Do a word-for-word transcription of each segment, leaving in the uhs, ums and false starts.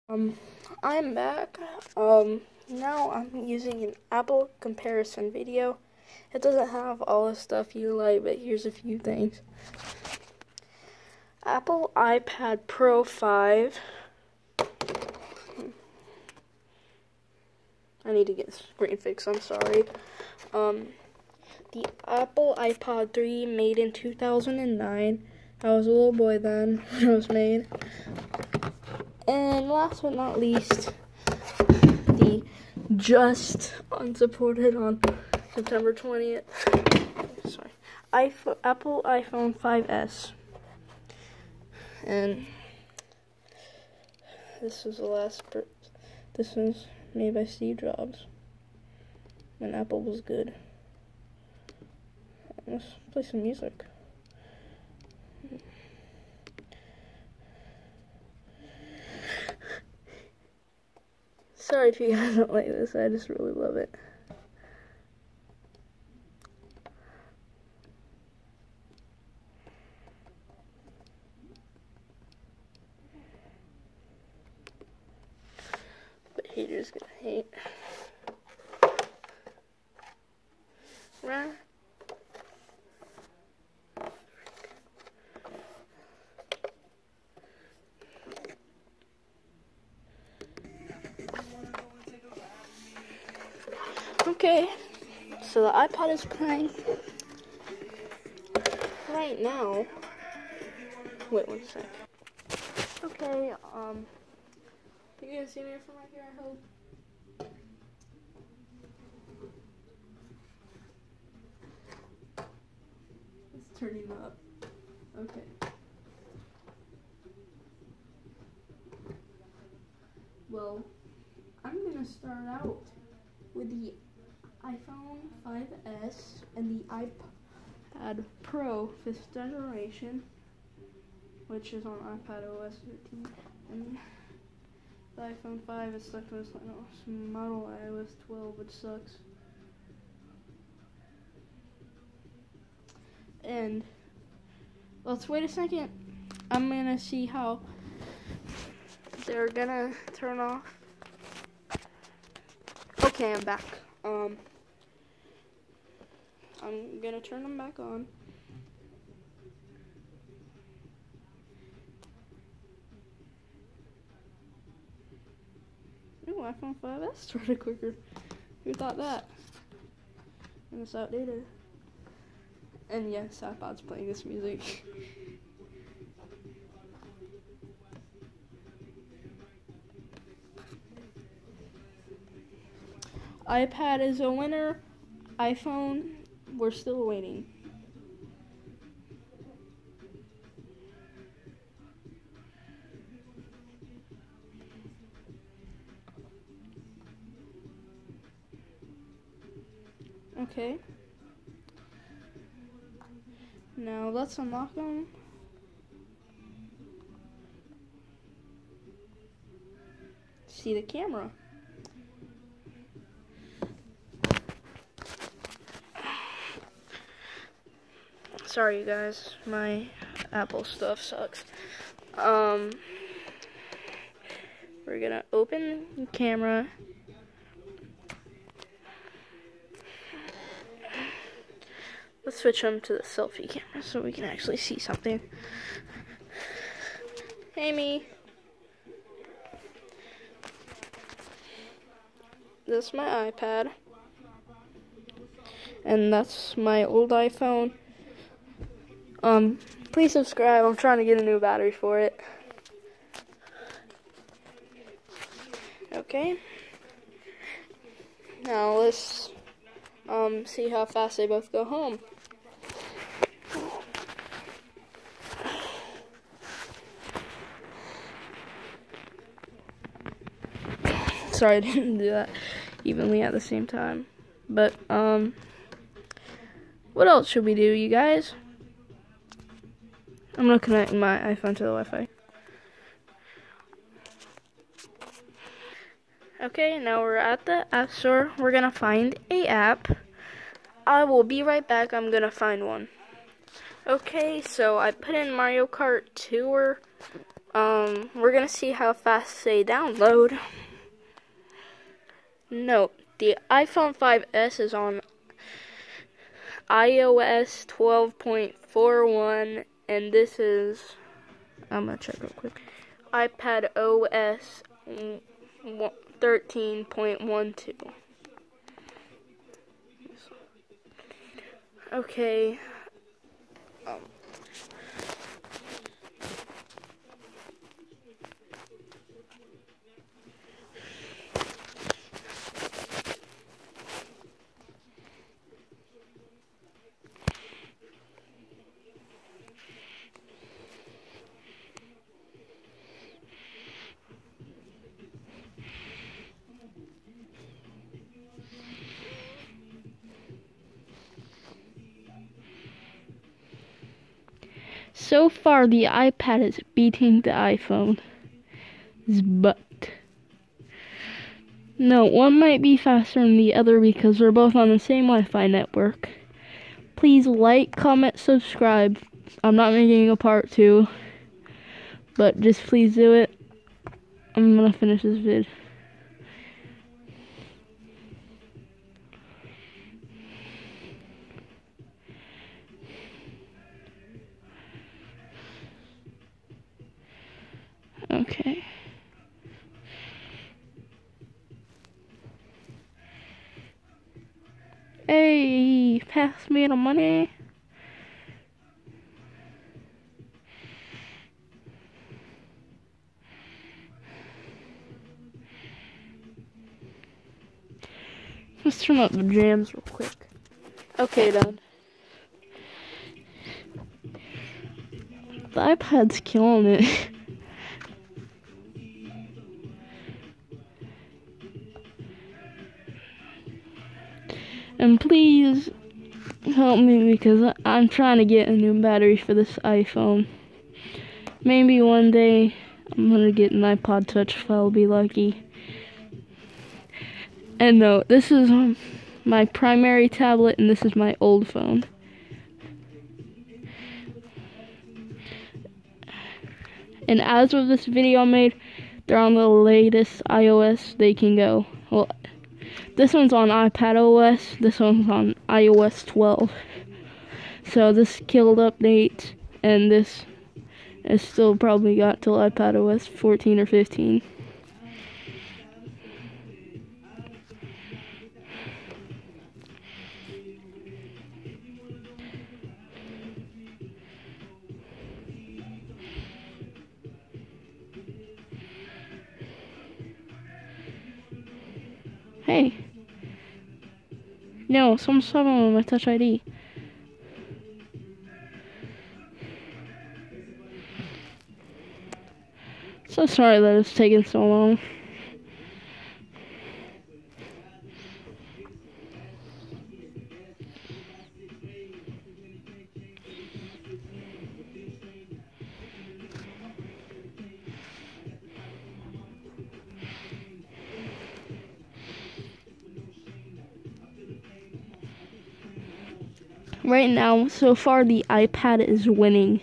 Um, I'm back. Um, now I'm using an Apple comparison video. It doesn't have all the stuff you like, but here's a few things. Apple iPad Pro five. I need to get screen fix, I'm sorry. Um, the Apple iPod three, made in two thousand nine. I was a little boy then when it was made. And last but not least, the just unsupported on September twentieth. Sorry, iPhone, Apple iPhone five S. And this was the last. Per this was made by Steve Jobs when Apple was good. Let's play some music. Sorry if you guys don't like this, I just really love it. But haters gonna hate. Right? Okay, so the iPod is playing right now. Wait one sec. Okay, um, you guys see me from right here, I hope. It's turning up. Okay. Well, I'm gonna start out with the iPhone five S and the iPad Pro fifth generation, which is on iPad O S thirteen, and the iPhone five is stuck with this model i O S twelve, which sucks. And let's wait a second. I'm gonna see how they're gonna turn off. Okay, I'm back. Um, I'm gonna turn them back on. Ooh, iPhone five S started quicker. Who thought that? And it's outdated. And yes, iPod's playing this music. iPad is a winner. iPhone, we're still waiting. Okay. Now let's unlock them. See the camera. Sorry, you guys. My Apple stuff sucks. Um, we're gonna open the camera. Let's switch them to the selfie camera so we can actually see something. Hey, me. This is my iPad. And that's my old iPhone. Um, please subscribe. I'm trying to get a new battery for it. Okay. Now let's um see how fast they both go home. Sorry I didn't do that evenly at the same time. But um what else should we do, you guys? I'm gonna connect my iPhone to the Wi-Fi. Okay, now we're at the App Store. We're gonna find a app. I will be right back. I'm gonna find one. Okay, so I put in Mario Kart Tour. Um, we're gonna see how fast they download. Note, the iPhone five S is on i O S twelve point four one, and this is, I'm gonna check real quick, iPad O S thirteen point one two. Okay. Um. So far, the iPad is beating the iPhone. But no, one might be faster than the other because we're both on the same Wi-Fi network. Please like, comment, subscribe. I'm not making a part two, but just please do it. I'm gonna finish this vid. Okay. Hey, pass me the money. Let's turn up the jams real quick. Okay, done. The iPad's killing it. And please help me because I'm trying to get a new battery for this iPhone. Maybe one day I'm gonna get an iPod Touch if I'll be lucky. And no, this is um, my primary tablet and this is my old phone. And as of this video I made, they're on the latest iOS they can go. Well, this one's on iPad O S, this one's on i O S twelve. So this killed update, and this is still probably got till iPad O S fourteen or fifteen. Hey. No, someone's talking on my Touch I D. So sorry that it's taking so long. Right now, so far, the iPad is winning.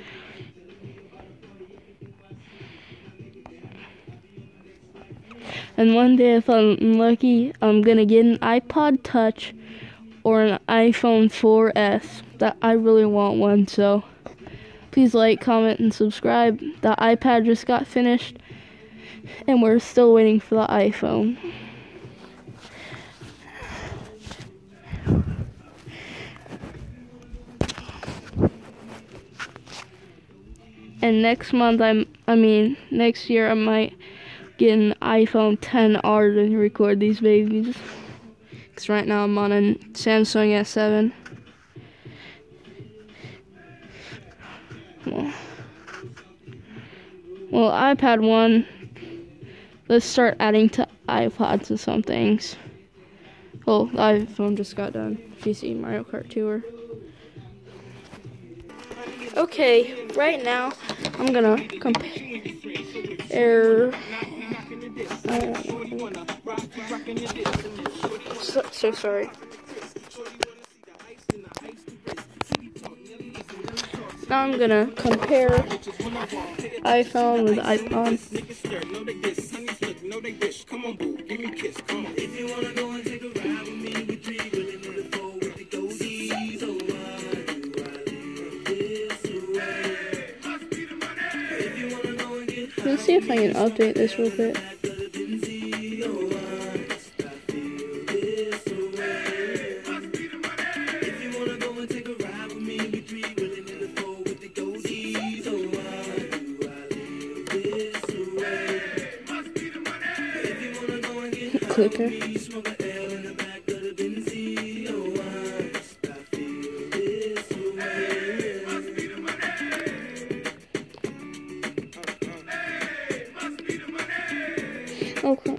And one day, if I'm lucky, I'm gonna get an iPod Touch or an iPhone four S. That I really want one, so please like, comment, and subscribe. The iPad just got finished, and we're still waiting for the iPhone. And next month, I'm, I mean, next year, I might get an iPhone ten R to record these babies. Because right now, I'm on a Samsung S seven. Well, well, iPad one. Let's start adding to iPods and some things. Well, the iPhone just got done. If you see Mario Kart Tour. Okay, right now I'm gonna compare. Uh, so, so sorry. Now I'm gonna compare iPhone with iPod. Let's see if I can update this real quick. Clicker. Okay.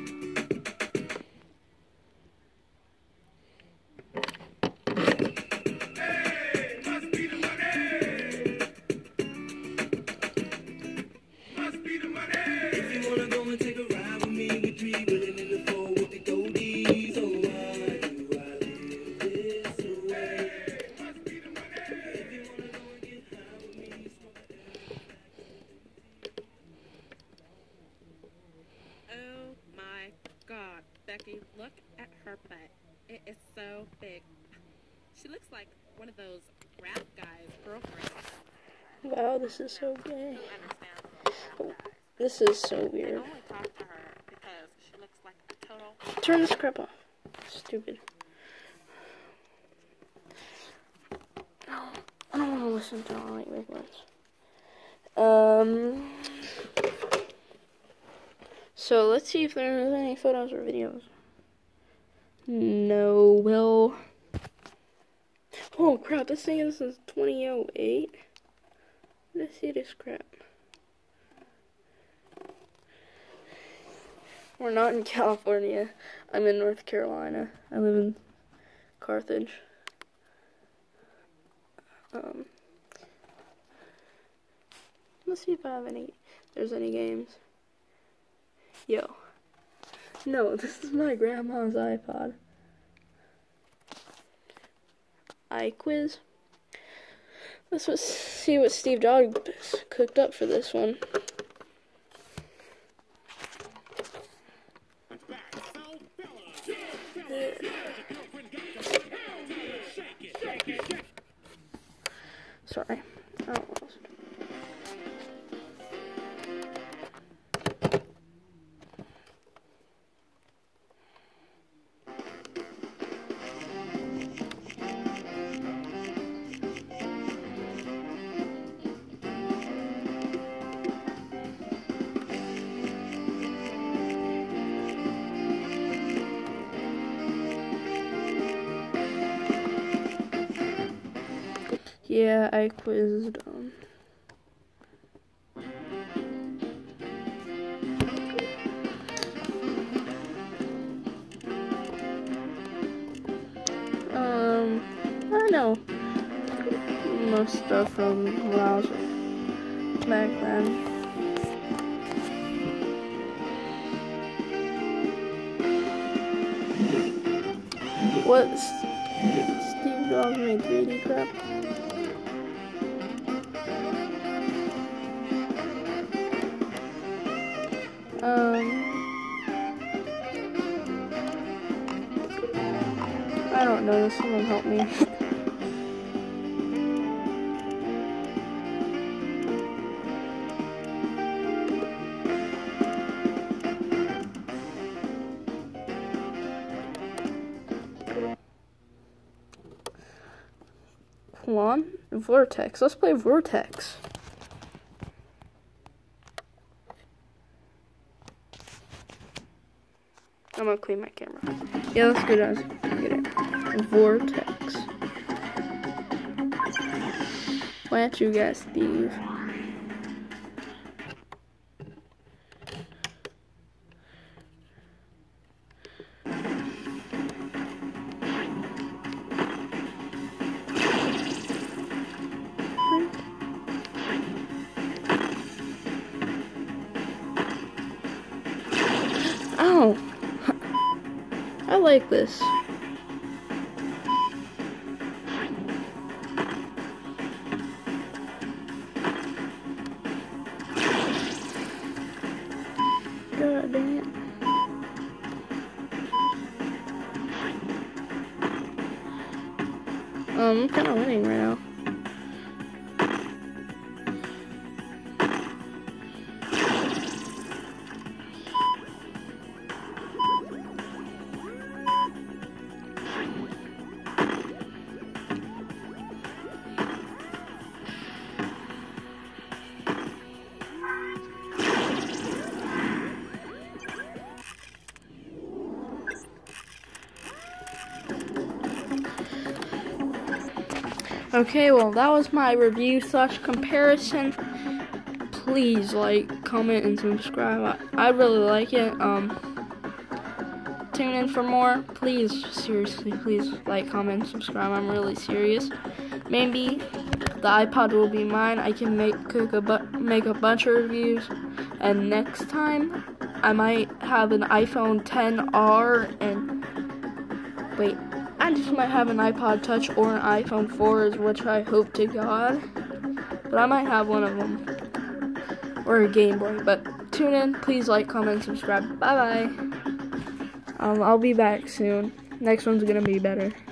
Becky, look at her butt. It is so big. She looks like one of those rap guys' girlfriends. Wow, this is so gay. Who understands rap guys? This is so I weird. only talk to her because she looks like a total... Turn this crap off. Stupid. I don't want to listen to all like big words. Um. So let's see if there's any photos or videos. No, well. Oh crap! This thing is since twenty oh eight. Let's see this crap. We're not in California. I'm in North Carolina. I live in Carthage. Um, let's see if I have any, there's any games. Yo. No, this is my grandma's iPod. iQuiz. Let's what, see what Steve Jobs cooked up for this one. Sorry. I don't know. Yeah, I quizzed um um I know most stuff from when I was back then. What Steve Jobs made three D crap? Um, I don't know, someone help me. Come on, Vortex, let's play Vortex. I'm gonna clean my camera. Yeah, let's go down. Get it. Vortex. Why don't you guys, Steve? Ow! I like this. I'm kind of winning right now. Okay, well, that was my review slash comparison. Please like, comment, and subscribe. I, I really like it. Um, tune in for more. Please, seriously, please like, comment, and subscribe. I'm really serious. Maybe the iPod will be mine. I can make cook a bu- make a bunch of reviews, and next time I might have an iPhone ten R and wait. I just might have an iPod Touch or an iPhone four, which I hope to God. But I might have one of them. Or a Game Boy. But tune in. Please like, comment, subscribe. Bye-bye. Um, I'll be back soon. Next one's going to be better.